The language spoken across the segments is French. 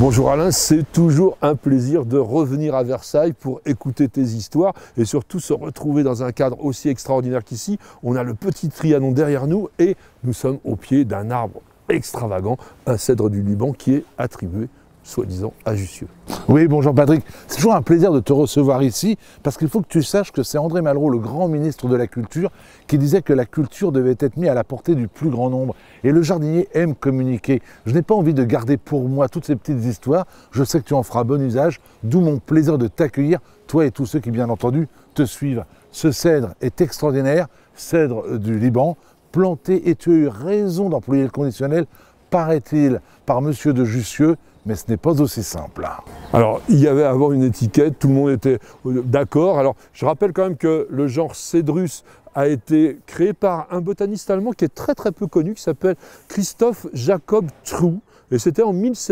Bonjour Alain, c'est toujours un plaisir de revenir à Versailles pour écouter tes histoires et surtout se retrouver dans un cadre aussi extraordinaire qu'ici. On a le petit Trianon derrière nous et nous sommes au pied d'un arbre extravagant, un cèdre du Liban qui est attribué soi-disant à Jussieu. Oui, bonjour Patrick. C'est toujours un plaisir de te recevoir ici parce qu'il faut que tu saches que c'est André Malraux, le grand ministre de la Culture, qui disait que la culture devait être mise à la portée du plus grand nombre. Et le jardinier aime communiquer. Je n'ai pas envie de garder pour moi toutes ces petites histoires. Je sais que tu en feras bon usage, d'où mon plaisir de t'accueillir, toi et tous ceux qui, bien entendu, te suivent. Ce cèdre est extraordinaire, cèdre du Liban, planté, et tu as eu raison d'employer le conditionnel, paraît-il, par Monsieur de Jussieu, mais ce n'est pas aussi simple. Alors, il y avait avant une étiquette, tout le monde était d'accord. Alors, je rappelle quand même que le genre Cedrus a été créé par un botaniste allemand qui est très peu connu, qui s'appelle Christoph Jakob True. Et c'était en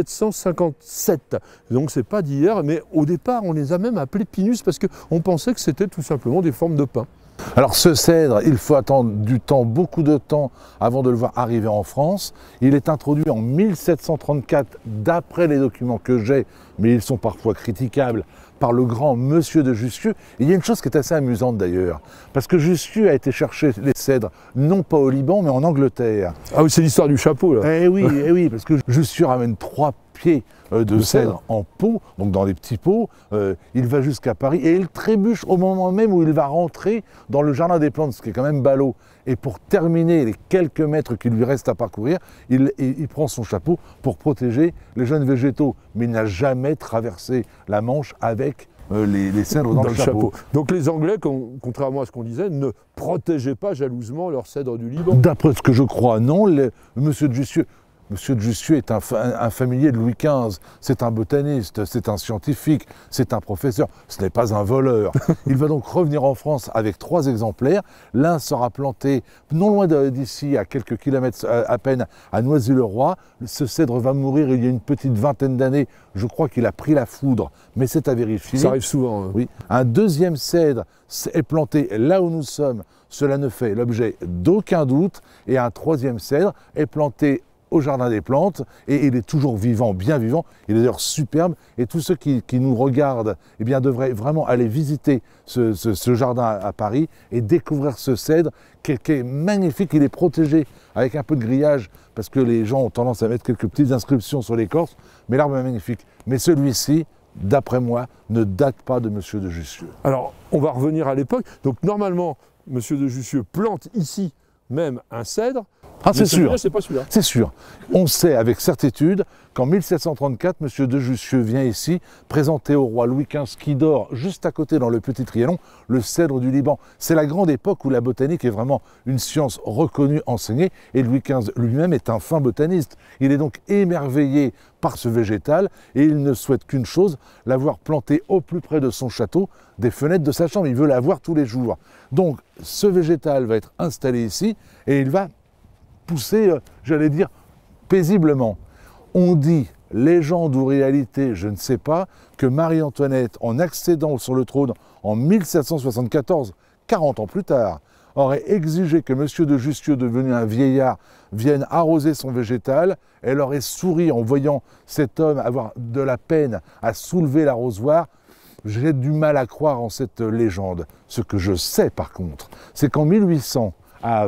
1757. Donc c'est pas d'hier, mais au départ, on les a même appelés Pinus parce qu'on pensait que c'était tout simplement des formes de pin. Alors ce cèdre, il faut attendre beaucoup de temps avant de le voir arriver en France. Il est introduit en 1734 d'après les documents que j'ai, mais ils sont parfois critiquables, par le grand Monsieur de Jussieu. Et il y a une chose qui est assez amusante d'ailleurs, parce que Jussieu a été chercher les cèdres, non pas au Liban, mais en Angleterre. Ah oui, c'est l'histoire du chapeau là. Eh oui, parce que Jussieu ramène 3 pieds de cèdre en pot, donc dans des petits pots. Il va jusqu'à Paris et il trébuche au moment même où il va rentrer dans le jardin des plantes, ce qui est quand même ballot. Et pour terminer les quelques mètres qu'il lui reste à parcourir, il prend son chapeau pour protéger les jeunes végétaux. Mais il n'a jamais traversé la Manche avec les cèdres dans le chapeau. Donc les Anglais, contrairement à ce qu'on disait, ne protégeaient pas jalousement leurs cèdres du Liban. D'après ce que je crois, non. Monsieur de Jussieu est un familier de Louis XV, c'est un botaniste, c'est un scientifique, c'est un professeur, ce n'est pas un voleur. Il va donc revenir en France avec 3 exemplaires. L'un sera planté non loin d'ici, à quelques kilomètres à peine, à Noisy-le-Roi. Ce cèdre va mourir il y a une petite vingtaine d'années. Je crois qu'il a pris la foudre, mais c'est à vérifier. Ça arrive souvent. Hein. Oui. Un deuxième cèdre est planté là où nous sommes. Cela ne fait l'objet d'aucun doute. Et un troisième cèdre est planté au Jardin des Plantes, et il est toujours vivant, bien vivant, il est d'ailleurs superbe, et tous ceux qui nous regardent eh bien, devraient vraiment aller visiter ce jardin à Paris et découvrir ce cèdre qui est magnifique. Il est protégé avec un peu de grillage, parce que les gens ont tendance à mettre quelques petites inscriptions sur l'écorce, mais l'arbre est magnifique. Mais celui-ci, d'après moi, ne date pas de Monsieur de Jussieu. Alors, on va revenir à l'époque. Donc normalement, Monsieur de Jussieu plante ici même un cèdre. Ah, c'est sûr. C'est pas celui-là. C'est sûr. On sait avec certitude qu'en 1734, M. de Jussieu vient ici présenter au roi Louis XV, qui dort juste à côté dans le petit Trianon, le cèdre du Liban. C'est la grande époque où la botanique est vraiment une science reconnue, enseignée, et Louis XV lui-même est un fin botaniste. Il est donc émerveillé par ce végétal et il ne souhaite qu'une chose, l'avoir planté au plus près de son château, des fenêtres de sa chambre. Il veut la voir tous les jours. Donc ce végétal va être installé ici et il va pousser, j'allais dire, paisiblement. On dit, légende ou réalité, je ne sais pas, que Marie-Antoinette, en accédant sur le trône en 1774, 40 ans plus tard, aurait exigé que M. de Jussieu, devenu un vieillard, vienne arroser son végétal. Elle aurait souri en voyant cet homme avoir de la peine à soulever l'arrosoir. J'ai du mal à croire en cette légende. Ce que je sais par contre, c'est qu'en 1800, à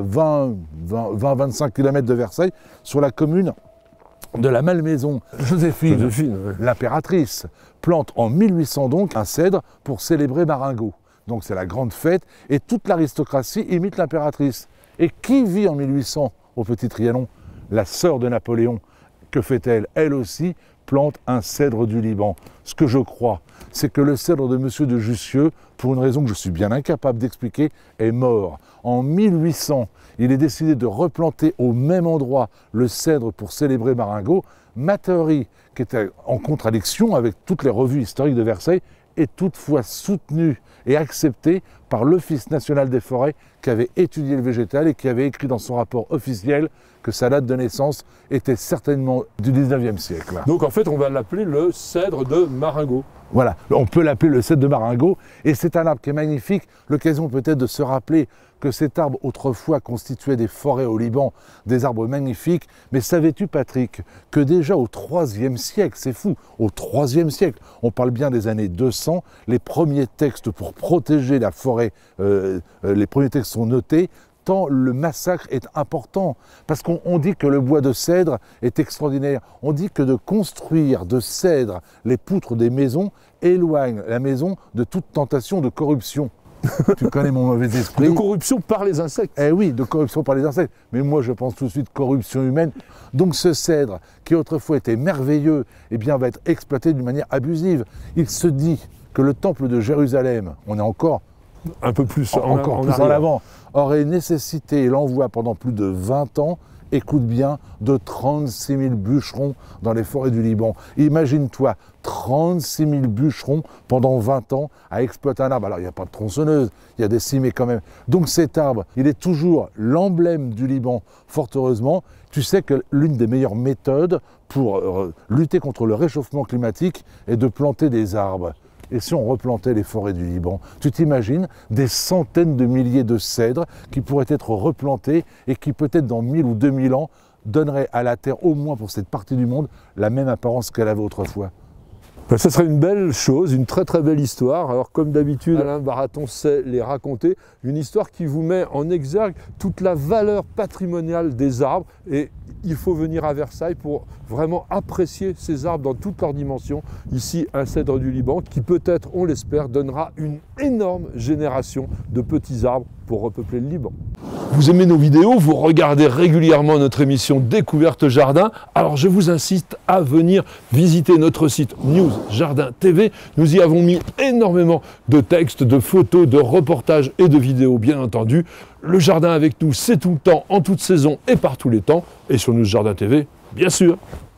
20-25 km de Versailles, sur la commune de la Malmaison, Joséphine l'impératrice, plante en 1800 donc un cèdre pour célébrer Marengo. Donc c'est la grande fête et toute l'aristocratie imite l'impératrice. Et qui vit en 1800 au Petit Trianon? La sœur de Napoléon. Que fait-elle? Elle aussi plante un cèdre du Liban. Ce que je crois, c'est que le cèdre de M. de Jussieu, pour une raison que je suis bien incapable d'expliquer, est mort. En 1800, il est décidé de replanter au même endroit le cèdre pour célébrer Marengo. Ma théorie, qui était en contradiction avec toutes les revues historiques de Versailles, est toutefois soutenue et acceptée par l'Office national des forêts qui avait étudié le végétal et qui avait écrit dans son rapport officiel que sa date de naissance était certainement du 19e siècle. Donc en fait, on va l'appeler le cèdre de Marengo. Voilà, on peut l'appeler le cèdre de Marengo, et c'est un arbre qui est magnifique, l'occasion peut-être de se rappeler que cet arbre autrefois constituait des forêts au Liban, des arbres magnifiques. Mais savais-tu, Patrick, que déjà au IIIe siècle, c'est fou, au IIIe siècle, on parle bien des années 200, les premiers textes pour protéger la forêt, les premiers textes sont notés, tant le massacre est important. Parce qu'on dit que le bois de cèdre est extraordinaire. On dit que de construire de cèdre les poutres des maisons éloigne la maison de toute tentation de corruption. Tu connais mon mauvais esprit. De corruption par les insectes. Eh oui, de corruption par les insectes. Mais moi, je pense tout de suite corruption humaine. Donc ce cèdre, qui autrefois était merveilleux, eh bien, va être exploité d'une manière abusive. Il se dit que le temple de Jérusalem, on est encore un peu plus en avant, aurait nécessité l'envoi pendant plus de 20 ans, écoute bien, de 36 000 bûcherons dans les forêts du Liban. Imagine-toi, 36 000 bûcherons pendant 20 ans à exploiter un arbre. Alors, il n'y a pas de tronçonneuse, il y a des cimets quand même. Donc cet arbre, il est toujours l'emblème du Liban, fort heureusement. Tu sais que l'une des meilleures méthodes pour lutter contre le réchauffement climatique est de planter des arbres. Et si on replantait les forêts du Liban, tu t'imagines des centaines de milliers de cèdres qui pourraient être replantés et qui peut-être dans 1000 ou 2000 ans donneraient à la Terre, au moins pour cette partie du monde, la même apparence qu'elle avait autrefois. Ben, ça serait une belle chose, une très très belle histoire. Alors comme d'habitude, Alain Baraton sait les raconter. Une histoire qui vous met en exergue toute la valeur patrimoniale des arbres. Et il faut venir à Versailles pour vraiment apprécier ces arbres dans toutes leurs dimensions. Ici, un cèdre du Liban qui peut-être, on l'espère, donnera une énorme génération de petits arbres pour repeupler le Liban. Vous aimez nos vidéos, vous regardez régulièrement notre émission Découverte Jardin, alors je vous incite à venir visiter notre site News Jardin TV. Nous y avons mis énormément de textes, de photos, de reportages et de vidéos, bien entendu. Le jardin avec nous, c'est tout le temps, en toute saison et par tous les temps. Et sur News Jardin TV, bien sûr.